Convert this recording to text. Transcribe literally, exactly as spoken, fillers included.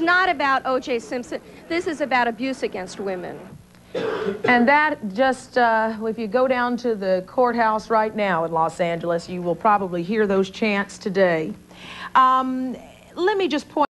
not about O J Simpson. This is about abuse against women. And that just, uh, if you go down to the courthouse right now in Los Angeles, you will probably hear those chants today. Um, let me just point